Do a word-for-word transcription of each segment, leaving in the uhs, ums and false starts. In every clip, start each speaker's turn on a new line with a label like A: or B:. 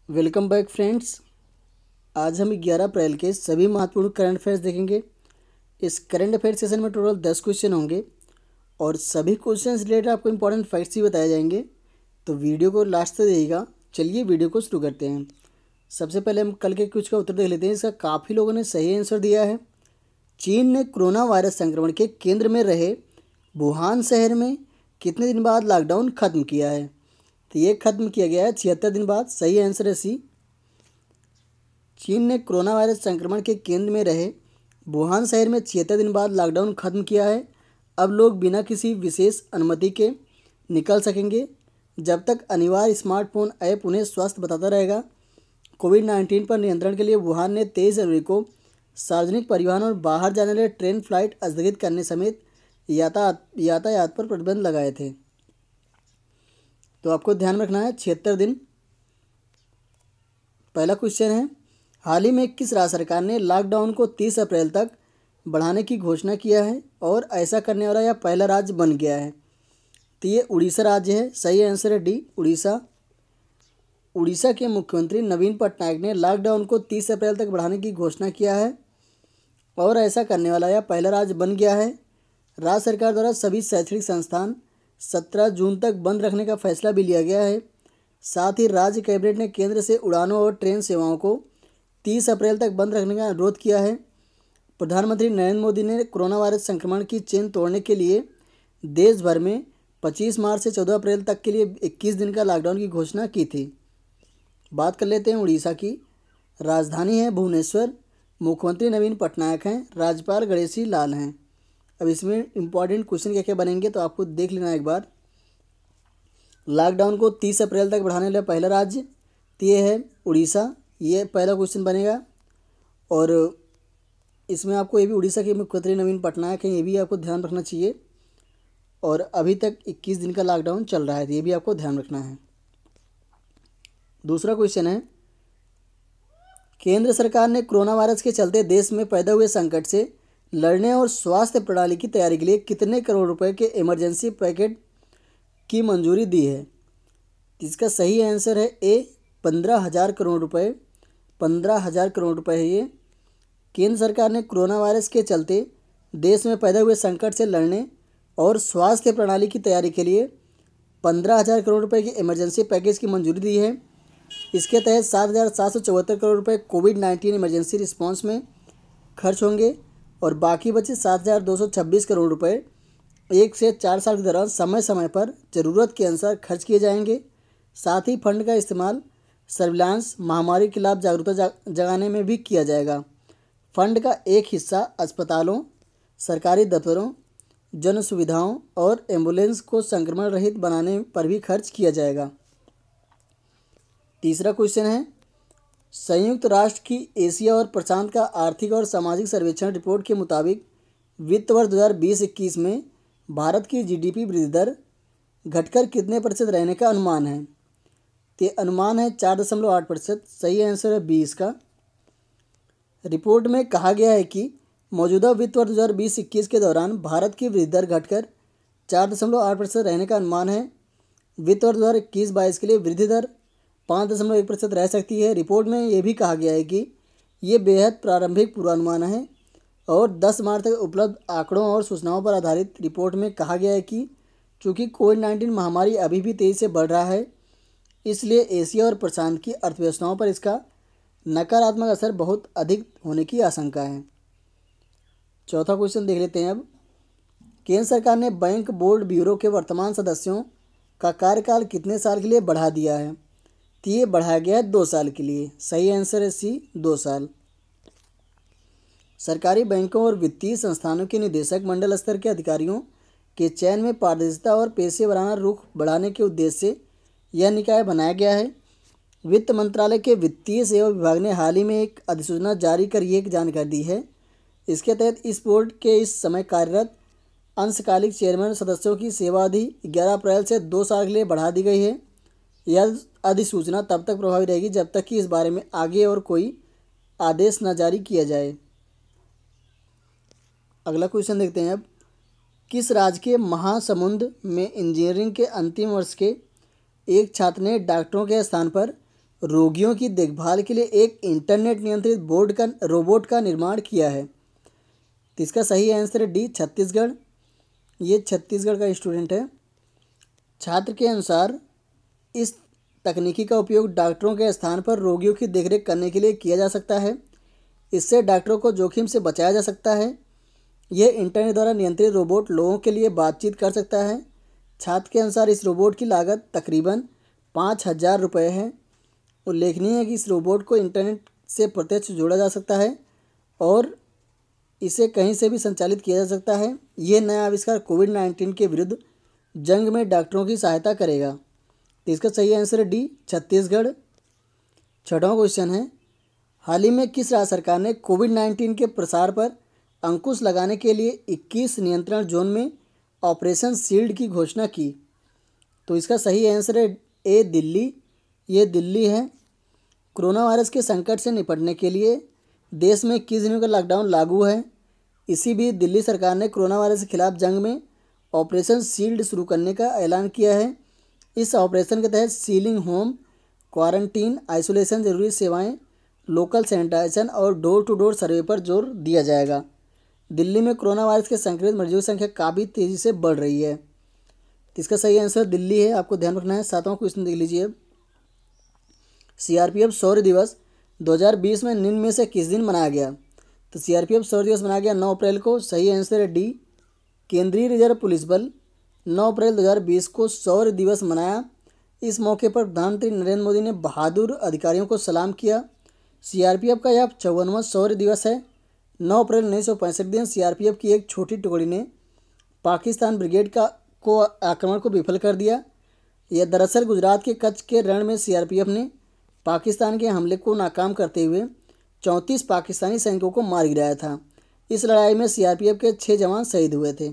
A: Welcome back friends. आज हम ग्यारह अप्रैल के सभी महत्वपूर्ण करंट अफेयर्स देखेंगे। इस करंट अफेयर सेशन में टोटल दस क्वेश्चन होंगे और सभी क्वेश्चन रिलेटेड आपको इंपॉर्टेंट फैक्ट्स ही बताए जाएंगे, तो वीडियो को लास्ट तक देखिएगा। चलिए वीडियो को शुरू करते हैं। सबसे पहले हम कल के कुछ का उत्तर देख लेते हैं। इसका काफ़ी लोगों ने सही आंसर दिया है। चीन ने कोरोना वायरस संक्रमण के केंद्र में रहे वुहान शहर में कितने दिन बाद लॉकडाउन खत्म किया है? तो ये खत्म किया गया है छिहत्तर दिन बाद। सही आंसर है सी। चीन ने कोरोना वायरस संक्रमण के केंद्र में रहे वुहान शहर में छिहत्तर दिन बाद लॉकडाउन खत्म किया है। अब लोग बिना किसी विशेष अनुमति के निकल सकेंगे जब तक अनिवार्य स्मार्टफोन ऐप उन्हें स्वस्थ बताता रहेगा। कोविड नाइन्टीन पर नियंत्रण के लिए वुहान ने तेईस जनवरी को सार्वजनिक परिवहन और बाहर जाने वाले ट्रेन फ्लाइट स्थगित करने समेत यातायात यातायात पर प्रतिबंध लगाए थे। तो आपको ध्यान में रखना है छिहत्तर दिन। पहला क्वेश्चन है, हाल ही में किस राज्य सरकार ने लॉकडाउन को तीस अप्रैल तक बढ़ाने की घोषणा किया है और ऐसा करने वाला यह पहला राज्य बन गया है? तो ये उड़ीसा राज्य है। सही आंसर है डी, उड़ीसा। उड़ीसा के मुख्यमंत्री नवीन पटनायक ने लॉकडाउन को तीस अप्रैल तक बढ़ाने की घोषणा किया है और ऐसा करने वाला यह पहला राज्य बन गया है। राज्य सरकार द्वारा सभी शैक्षणिक संस्थान सत्रह जून तक बंद रखने का फैसला भी लिया गया है। साथ ही राज्य कैबिनेट ने केंद्र से उड़ानों और ट्रेन सेवाओं को तीस अप्रैल तक बंद रखने का अनुरोध किया है। प्रधानमंत्री नरेंद्र मोदी ने कोरोना वायरस संक्रमण की चेन तोड़ने के लिए देश भर में पच्चीस मार्च से चौदह अप्रैल तक के लिए इक्कीस दिन का लॉकडाउन की घोषणा की थी। बात कर लेते हैं उड़ीसा की। राजधानी है भुवनेश्वर, मुख्यमंत्री नवीन पटनायक हैं, राज्यपाल गणेशी लाल हैं। अब इसमें इंपॉर्टेंट क्वेश्चन क्या क्या बनेंगे तो आपको देख लेना एक बार। लॉकडाउन को तीस अप्रैल तक बढ़ाने वाला पहला राज्य तो ये है उड़ीसा। ये पहला क्वेश्चन बनेगा। और इसमें आपको ये भी उड़ीसा के मुख्यमंत्री नवीन पटनायक हैं, ये भी आपको ध्यान रखना चाहिए। और अभी तक इक्कीस दिन का लॉकडाउन चल रहा है, तो ये भी आपको ध्यान रखना है। दूसरा क्वेश्चन है, केंद्र सरकार ने कोरोना वायरस के चलते देश में पैदा हुए संकट से लड़ने और स्वास्थ्य प्रणाली की तैयारी के लिए कितने करोड़ रुपए के इमरजेंसी पैकेज की मंजूरी दी है? इसका सही आंसर है ए, पंद्रह हज़ार करोड़ रुपए। पंद्रह हज़ार करोड़ रुपए है ये। केंद्र सरकार ने कोरोना वायरस के चलते देश में पैदा हुए संकट से लड़ने और स्वास्थ्य प्रणाली की तैयारी के लिए पंद्रह हज़ार करोड़ रुपए की इमरजेंसी पैकेज की मंजूरी दी है। इसके तहत सात हज़ार सात सौ चौहत्तर करोड़ रुपये कोविड नाइन्टीन इमरजेंसी रिस्पांस में खर्च होंगे और बाकी बचे सात हज़ार दो सौ छब्बीस करोड़ रुपए एक से चार साल के दौरान समय समय पर ज़रूरत के अनुसार खर्च किए जाएंगे। साथ ही फंड का इस्तेमाल सर्विलांस, महामारी के खिलाफ जागरूकता जा, जगाने में भी किया जाएगा। फंड का एक हिस्सा अस्पतालों, सरकारी दफ्तरों, जन सुविधाओं और एम्बुलेंस को संक्रमण रहित बनाने पर भी खर्च किया जाएगा। तीसरा क्वेश्चन है, संयुक्त राष्ट्र की एशिया और प्रशांत का आर्थिक और सामाजिक सर्वेक्षण रिपोर्ट के मुताबिक वित्त वर्ष दो हज़ार बीस इक्कीस में भारत की जीडीपी वृद्धि दर घटकर कितने प्रतिशत रहने का अनुमान है? तो अनुमान है चार दशमलव आठ प्रतिशत। सही आंसर है बी इसका। रिपोर्ट में कहा गया है कि मौजूदा वित्त वर्ष दो हज़ार बीस इक्कीस के दौरान भारत की वृद्धि दर घटकर चार दशमलव आठ प्रतिशत रहने का अनुमान है। वित्त वर्ष दो हज़ार इक्कीस बाईस के लिए वृद्धि दर पाँच दशमलव एक प्रतिशत रह सकती है। रिपोर्ट में यह भी कहा गया है कि ये बेहद प्रारंभिक पूर्वानुमान है और दस मार्च तक उपलब्ध आंकड़ों और सूचनाओं पर आधारित रिपोर्ट में कहा गया है कि चूँकि कोविड नाइन्टीन महामारी अभी भी तेज़ी से बढ़ रहा है, इसलिए एशिया और प्रशांत की अर्थव्यवस्थाओं पर इसका नकारात्मक असर बहुत अधिक होने की आशंका है। चौथा क्वेश्चन देख लेते हैं अब। केंद्र सरकार ने बैंक बोर्ड ब्यूरो के वर्तमान सदस्यों का कार्यकाल कितने साल के लिए बढ़ा दिया है? तो ये बढ़ाया गया है दो साल के लिए। सही आंसर है सी, दो साल। सरकारी बैंकों और वित्तीय संस्थानों के निदेशक मंडल स्तर के अधिकारियों के चयन में पारदर्शिता और पेशेवराना रुख बढ़ाने के उद्देश्य से यह निकाय बनाया गया है। वित्त मंत्रालय के वित्तीय सेवा विभाग ने हाल ही में एक अधिसूचना जारी कर ये जानकारी दी है। इसके तहत इस बोर्ड के इस समय कार्यरत अंशकालिक चेयरमैन सदस्यों की सेवा अवधि ग्यारह अप्रैल से दो साल के लिए बढ़ा दी गई है। यह अधिसूचना तब तक प्रभावी रहेगी जब तक कि इस बारे में आगे और कोई आदेश न जारी किया जाए। अगला क्वेश्चन देखते हैं अब। किस राज्य के महासमुंद में इंजीनियरिंग के अंतिम वर्ष के एक छात्र ने डॉक्टरों के स्थान पर रोगियों की देखभाल के लिए एक इंटरनेट नियंत्रित बोर्ड का रोबोट का निर्माण किया है? तो इसका सही आंसर है डी, छत्तीसगढ़। ये छत्तीसगढ़ का स्टूडेंट है। छात्र के अनुसार इस तकनीकी का उपयोग डॉक्टरों के स्थान पर रोगियों की देखरेख करने के लिए किया जा सकता है। इससे डॉक्टरों को जोखिम से बचाया जा सकता है। यह इंटरनेट द्वारा नियंत्रित रोबोट लोगों के लिए बातचीत कर सकता है। छात्र के अनुसार इस रोबोट की लागत तकरीबन पाँच हज़ार रुपये है। उल्लेखनीय है कि इस रोबोट को इंटरनेट से प्रत्यक्ष जोड़ा जा सकता है और इसे कहीं से भी संचालित किया जा सकता है। ये नया आविष्कार कोविड नाइन्टीन के विरुद्ध जंग में डॉक्टरों की सहायता करेगा। तो इसका सही आंसर है डी, छत्तीसगढ़। छठवां क्वेश्चन है, हाल ही में किस राज्य सरकार ने कोविड नाइन्टीन के प्रसार पर अंकुश लगाने के लिए इक्कीस नियंत्रण जोन में ऑपरेशन शील्ड की घोषणा की? तो इसका सही आंसर है ए, दिल्ली। ये दिल्ली है। कोरोना वायरस के संकट से निपटने के लिए देश में इक्कीस दिनों का लॉकडाउन लागू है। इसी बीच दिल्ली सरकार ने कोरोना वायरस के खिलाफ जंग में ऑपरेशन शील्ड शुरू करने का ऐलान किया है। इस ऑपरेशन के तहत सीलिंग होम क्वारंटीन, आइसोलेशन, जरूरी सेवाएं, लोकल सैनिटाइजेशन और डोर टू डोर सर्वे पर जोर दिया जाएगा। दिल्ली में कोरोना वायरस के संक्रमित मरीजों की संख्या काफ़ी तेज़ी से बढ़ रही है। इसका सही आंसर दिल्ली है, आपको ध्यान रखना है। सातवां क्वेश्चन देख लीजिए, सीआरपीएफ शौर्य दिवस दो हज़ार बीस में निम्न में से किस दिन मनाया गया? तो सीआरपीएफ शौर्य दिवस मनाया गया नौ अप्रैल को। सही आंसर है डी, केंद्रीय रिजर्व पुलिस बल नौ अप्रैल दो हज़ार बीस को शौर्य दिवस मनाया। इस मौके पर प्रधानमंत्री नरेंद्र मोदी ने बहादुर अधिकारियों को सलाम किया। सीआरपीएफ का यह चौवनवां शौर्य दिवस है। नौ अप्रैल उन्नीस सौ पैंसठ दिन सीआरपीएफ की एक छोटी टुकड़ी ने पाकिस्तान ब्रिगेड का को आक्रमण को विफल कर दिया। यह दरअसल गुजरात के कच्छ के रण में सीआरपीएफ ने पाकिस्तान के हमले को नाकाम करते हुए चौंतीस पाकिस्तानी सैनिकों को मार गिराया था। इस लड़ाई में सीआरपीएफ के छः जवान शहीद हुए थे।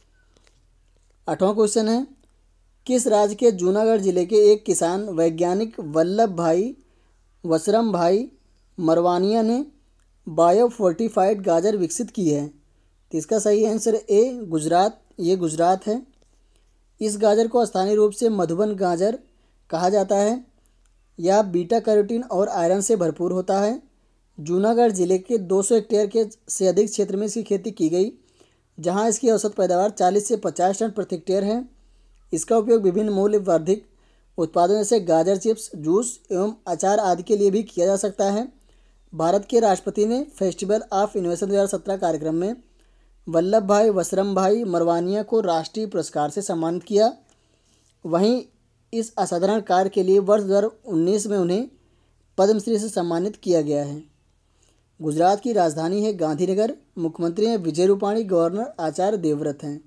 A: आठवां क्वेश्चन है, किस राज्य के जूनागढ़ जिले के एक किसान वैज्ञानिक वल्लभ भाई वसरम भाई मरवानिया ने बायो फोर्टिफाइड गाजर विकसित की है? तो इसका सही आंसर ए, गुजरात। ये गुजरात है। इस गाजर को स्थानीय रूप से मधुबन गाजर कहा जाता है। यह बीटा कैरोटीन और आयरन से भरपूर होता है। जूनागढ़ जिले के दो सौ हेक्टेयर के से अधिक क्षेत्र में इसकी खेती की गई, जहां इसकी औसत पैदावार चालीस से पचास टन प्रति हेक्टेयर है। इसका उपयोग विभिन्न मूल्य वर्धित उत्पादों जैसे गाजर चिप्स, जूस एवं अचार आदि के लिए भी किया जा सकता है। भारत के राष्ट्रपति ने फेस्टिवल ऑफ इनोवेशन दो हज़ार सत्रह कार्यक्रम में वल्लभ भाई वसरम भाई मरवानिया को राष्ट्रीय पुरस्कार से सम्मानित किया। वहीं इस असाधारण कार्य के लिए वर्ष दो हज़ार उन्नीस में उन्हें पद्मश्री से सम्मानित किया गया है। गुजरात की राजधानी है गांधीनगर। मुख्यमंत्री हैं विजय रूपाणी, गवर्नर आचार्य देवव्रत हैं।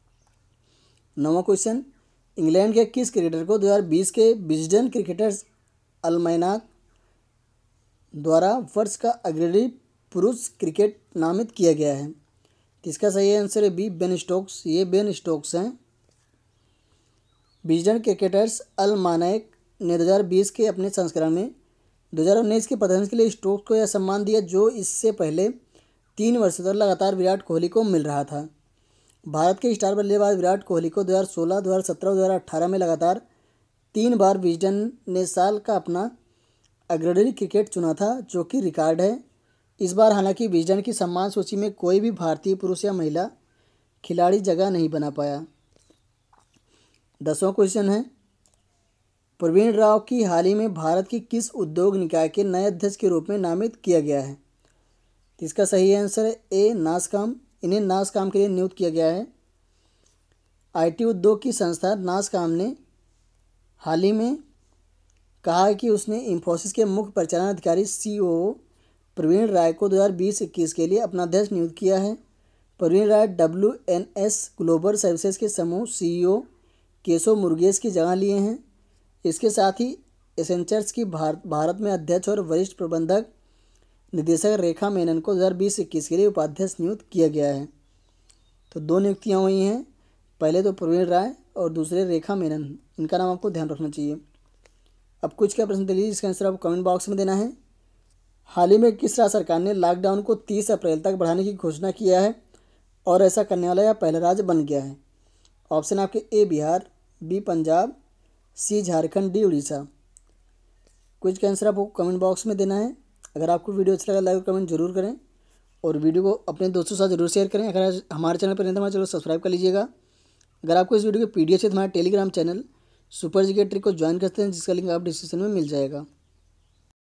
A: नौवां क्वेश्चन, इंग्लैंड के किस क्रिकेटर को दो हज़ार बीस के विजडन क्रिकेटर्स अलमैनाक द्वारा वर्ष का अग्रणी पुरुष क्रिकेट नामित किया गया है? इसका सही आंसर है बी, बेन स्टोक्स। ये बेन स्टोक्स हैं। विजडन क्रिकेटर्स अलमैनाक ने दो हज़ार बीस के अपने संस्करण में दो हज़ार उन्नीस के प्रदर्शन के लिए स्टोक्स को यह सम्मान दिया, जो इससे पहले तीन वर्षों तक लगातार विराट कोहली को मिल रहा था। भारत के स्टार बल्लेबाज विराट कोहली को दो हज़ार सोलह, दो हज़ार सत्रह और दो हज़ार अठारह में लगातार तीन बार विजडन ने साल का अपना अग्रणी क्रिकेट चुना था, जो कि रिकॉर्ड है। इस बार हालांकि विजडन की सम्मान सूची में कोई भी भारतीय पुरुष या महिला खिलाड़ी जगह नहीं बना पाया। दसवां क्वेश्चन है, प्रवीण राव की हाल ही में भारत की किस उद्योग निकाय के नए अध्यक्ष के रूप में नामित किया गया है? इसका सही आंसर है ए, नासकॉम। इन्हें नासकॉम के लिए नियुक्त किया गया है। आईटी उद्योग की संस्था नासकॉम ने हाल ही में कहा है कि उसने इंफोसिस के मुख्य परिचालन अधिकारी सीईओ प्रवीण राय को दो हज़ार बीस इक्कीस के लिए अपना अध्यक्ष नियुक्त किया है। Praveen Rai W N S global services के समूह सीईओ केशव मुरुगेश की जगह लिए हैं। इसके साथ ही एसेंचर्स की भारत भारत में अध्यक्ष और वरिष्ठ प्रबंधक निदेशक रेखा मेनन को दो हज़ार बीस इक्कीस के लिए उपाध्यक्ष नियुक्त किया गया है। तो दो नियुक्तियाँ हुई हैं, पहले तो प्रवीण राय और दूसरे रेखा मेनन। इनका नाम आपको ध्यान रखना चाहिए। अब कुछ क्या प्रश्न दे लीजिए, इसका आंसर आपको कमेंट बॉक्स में देना है। हाल ही में किस राज्य सरकार ने लॉकडाउन को तीस अप्रैल तक बढ़ाने की घोषणा किया है और ऐसा करने वाला यह पहला राज्य बन गया है? ऑप्शन आपके A Bihar, B Punjab, C Jharkhand, D Orissa. Quiz का आंसर आपको कमेंट बॉक्स में देना है। अगर आपको वीडियो अच्छा लगा लाइक और कमेंट जरूर करें और वीडियो को अपने दोस्तों के साथ जरूर शेयर करें। अगर हमारे चैनल पर नहीं तो हमारे चैनल को सब्सक्राइब कर लीजिएगा। अगर आपको इस वीडियो की पीडीएफ चाहिए तो हमारे Telegram channel super GK trick को ज्वाइन करते हैं, जिसका लिंक आप डिस्क्रिप्शन में मिल जाएगा।